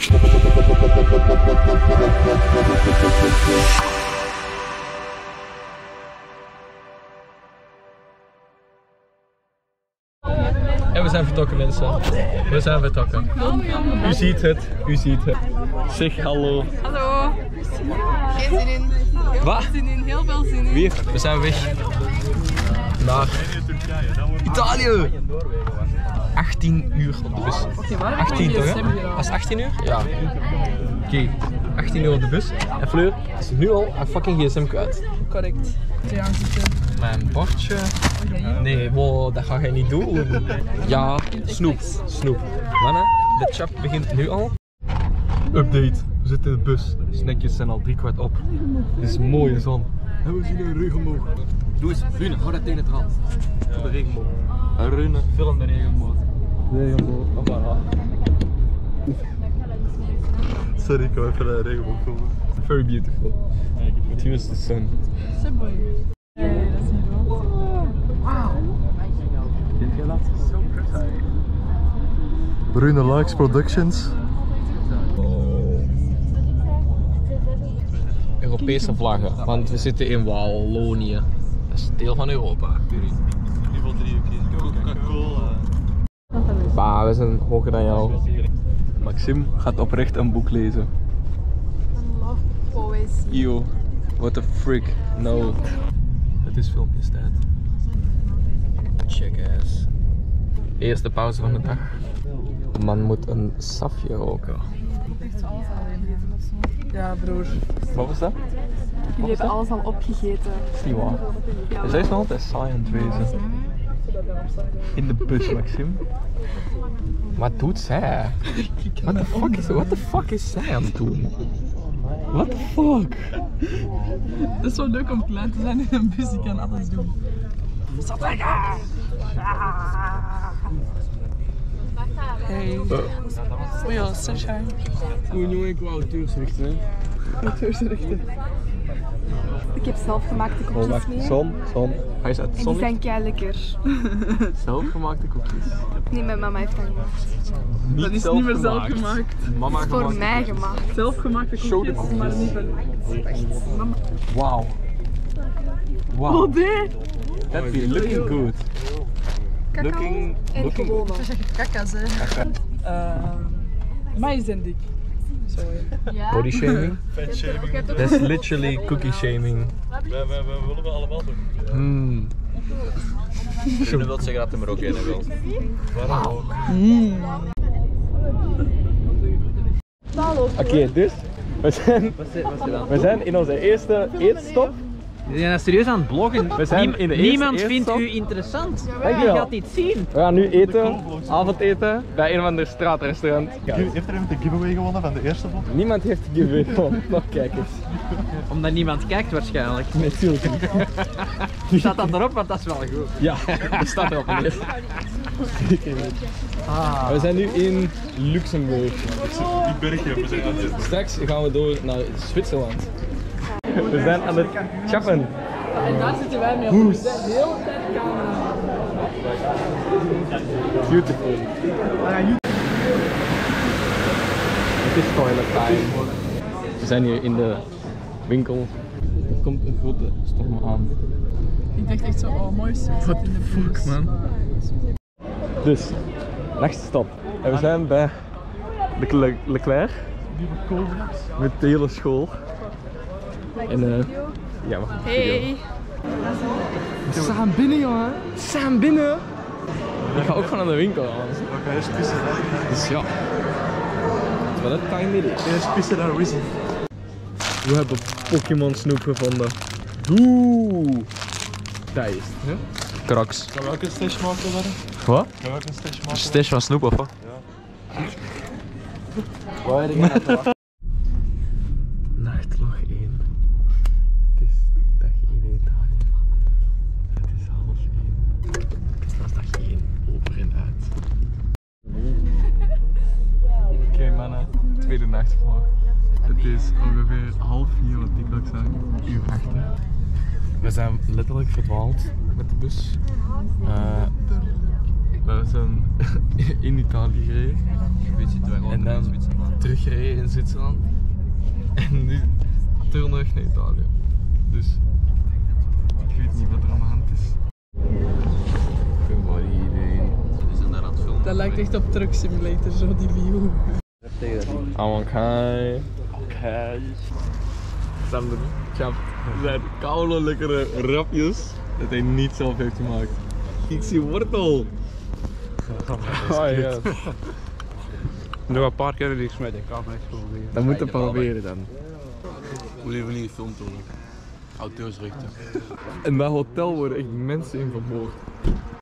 En we zijn vertrokken, mensen. We zijn vertrokken. U ziet het, u ziet het. Zeg hallo. Hallo. Geen zin in. Wat? Zin in, heel veel zin in. Weer, we zijn weg naar Italië. 18 uur op de bus. 18 toch, hè? Was het 18 uur? Ja. Oké, 18 uur op de bus. En Fleur is nu al een fucking gsm kwijt. Correct. Mijn bordje. Nee, wow, dat ga jij niet doen. Ja, snoep. Snoep. Mannen, de chap begint nu al. Update. We zitten in de bus. De snackjes zijn al 3/4 op. Het is mooie zon. En we zien een regenboog. Doe eens, Rune, hou dat tegen het rand. Voor de regenboog. Rune, film de regenboog. Regenboog, voilà. Sorry, ik wou even de regenboog filmen. Very beautiful. But here is the sun. Subway. Nee, dat is niet waar. Wow. Rune Likes Productions. Europese vlaggen, want we zitten in Wallonië. Dat is deel van Europa. Niveau 3, oké. Coca-Cola. Bah, we zijn hoger dan jou. Maxime gaat oprecht een boek lezen. Love poëzie. Yo, what the frick, no. Het is filmpjestijd. Check ass. Eerste pauze van de dag. Man moet een safje roken. Echt alles alleen eten of zo. Ja, broer. Wat was dat? Jullie hebben alles al opgegeten. Dat is niet waar. Zij is nog altijd saai aan het wezen. In de bus, Maxime. Wat doet zij? What the fuck is zij aan het doen? What the fuck? Het is zo leuk om klein te zijn in een bus, ik kan alles doen. Hey. Oei, sunshine. Oei, jongen, ik wou auteursrechten, hè. Auteursrechten. Ik heb zelfgemaakte Oh, koekjes wacht. mee. Zon. Hij is uit de En zon. die zijn kei lekker. Zelfgemaakte koekjes. Nee, mijn mama heeft dat gemaakt. Dat is niet meer zelfgemaakt. Mama Het is voor mij gemaakt. Zelfgemaakte Show the koekjes, maar niet van... Wow. Wow. Oh nee! That be looking good. Looking gewone. Dat is echt kakka's, hè. Maar zijn dik. Sorry. body shaming. Fat shaming. That's literally cookie shaming. We willen we allemaal doen. Hmm. Je wilt zeggen dat hij er ook een wil. Waarom ook? Oké, dus we zijn in onze eerste eetstop. We zijn serieus aan het bloggen. We zijn in de Niemand eerste vindt eetstop. u interessant. Je Dankjewel. gaat iets zien. We gaan nu eten, avondeten, bij een van de straatrestaurant. Heeft er iemand de giveaway gewonnen van de eerste vlog? Niemand heeft giveaway gewonnen, nog kijkers. Omdat niemand kijkt waarschijnlijk. Natuurlijk niet. Staat dat erop, want dat is wel goed. Ja, dat staat erop ineens. We zijn nu in Luxemburg. Die bergje, we zijn aan het Straks gaan we door naar Zwitserland. We zijn aan het chappen. En daar zitten wij mee op. Hoes. De hele tijd camera. Beautiful. Het is toilet time. We zijn hier in de winkel. Er komt een grote storm aan. Ik dacht echt zo, oh mooi succes What in the de fuck, bus. man. Dus, laatste stap. En we zijn bij de Leclerc. Met de hele school. En ja, we gaan een video. Hey. We staan binnen, jongen. We staan binnen. Ik ga ook gewoon naar de winkel aan. We gaan eerst pissen. Dus ja. Maar dat kan je niet. Eerst pissen naar Wizzy. We hebben Pokémon snoep gevonden. Oeh. Dat is het, hè? Kraks. Gaan we ook een stash maken, Warren? Wat? Gaan we ook een stash maken? Stash van snoep of wat? Waar heb je Nachtlog 1. Het is dag 1 in Italië. Het is 12:30. Dat is dag 1. Open en uit. Oké, mannen. Tweede nachtvlog. Het is ongeveer 3:30 wat TikTok zijn. Uur achter. We zijn letterlijk verdwaald met de bus. We zijn in Italië gereden. En dan teruggereden in Zwitserland. En nu terug naar Italië. Dus ik weet niet wat er aan de hand is. Dat lijkt echt op Truck Simulator, zo die view. Oké. Sander, Champ, zijn koude lekkere rapjes dat hij niet zelf heeft gemaakt. Ik zie wortel. Oh ja. Nog een paar keer die gesmet, ik kan niks proberen. Dat moet je proberen dan. Moet even niet gefilmd worden. Auteursrechten. In dat hotel worden echt mensen in vermoord.